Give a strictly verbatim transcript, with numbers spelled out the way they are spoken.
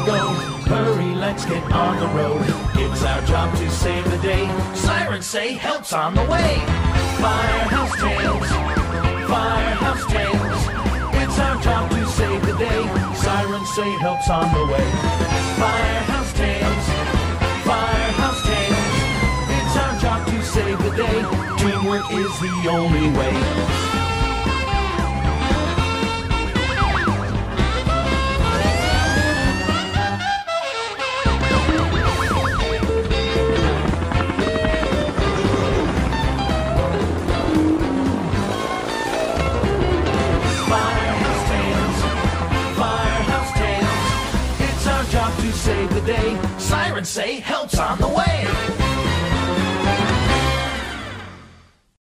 go. Hurry, let's get on the road. It's our job to save the day. Sirens say help's on the way. Firehouse tales, firehouse tales. It's our job to save the day. Sirens say help's on the way. Firehouse tales, firehouse tales. It's our job to save the day. Teamwork is the only way. Save the day. Sirens say help's on the way.